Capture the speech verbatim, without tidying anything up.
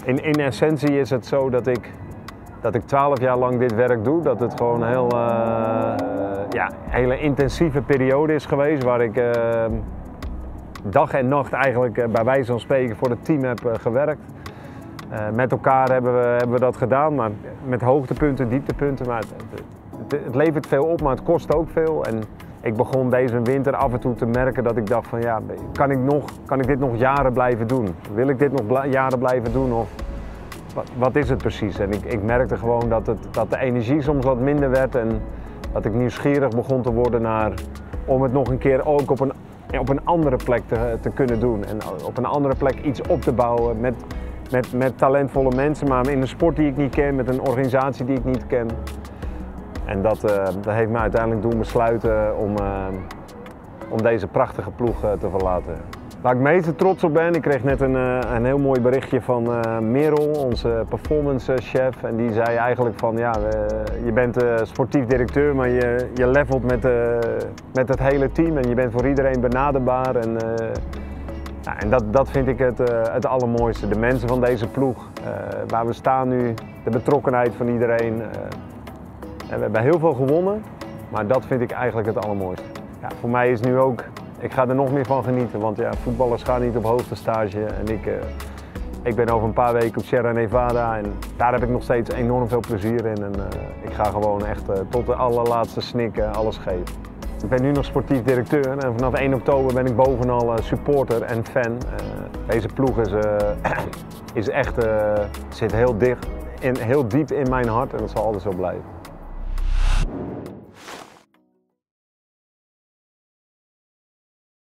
in, in essentie is het zo dat ik, dat ik twaalf jaar lang dit werk doe. Dat het gewoon een heel, uh, ja, hele intensieve periode is geweest waar ik uh, dag en nacht eigenlijk uh, bij wijze van spreken voor het team heb uh, gewerkt. Uh, met elkaar hebben we, hebben we dat gedaan, maar met hoogtepunten, dieptepunten. Maar het, het, het levert veel op, maar het kost ook veel. En ik begon deze winter af en toe te merken dat ik dacht van ja, kan ik, nog, kan ik dit nog jaren blijven doen? Wil ik dit nog bl- jaren blijven doen of wat, wat is het precies? En ik, ik merkte gewoon dat, het, dat de energie soms wat minder werd en dat ik nieuwsgierig begon te worden naar om het nog een keer ook op een, op een andere plek te, te kunnen doen. En op een andere plek iets op te bouwen met, met, met talentvolle mensen, maar in een sport die ik niet ken, met een organisatie die ik niet ken. En dat, uh, dat heeft me uiteindelijk doen besluiten om, uh, om deze prachtige ploeg uh, te verlaten. Waar ik meest trots op ben, ik kreeg net een, uh, een heel mooi berichtje van uh, Merel, onze performance chef. En die zei eigenlijk van ja, uh, je bent uh, sportief directeur, maar je, je levelt met, uh, met het hele team en je bent voor iedereen benaderbaar. En, uh, ja, en dat, dat vind ik het, uh, het allermooiste. De mensen van deze ploeg, uh, waar we staan nu, de betrokkenheid van iedereen. Uh, En we hebben heel veel gewonnen, maar dat vind ik eigenlijk het allermooiste. Ja, voor mij is nu ook, ik ga er nog meer van genieten, want ja, voetballers gaan niet op hoogste stage. En ik, uh, ik ben over een paar weken op Sierra Nevada en daar heb ik nog steeds enorm veel plezier in. En uh, ik ga gewoon echt uh, tot de allerlaatste snik uh, alles geven. Ik ben nu nog sportief directeur en vanaf één oktober ben ik bovenal uh, supporter en fan. Uh, deze ploeg is, uh, is echt, uh, zit heel dicht, in, heel diep in mijn hart en dat zal altijd zo blijven.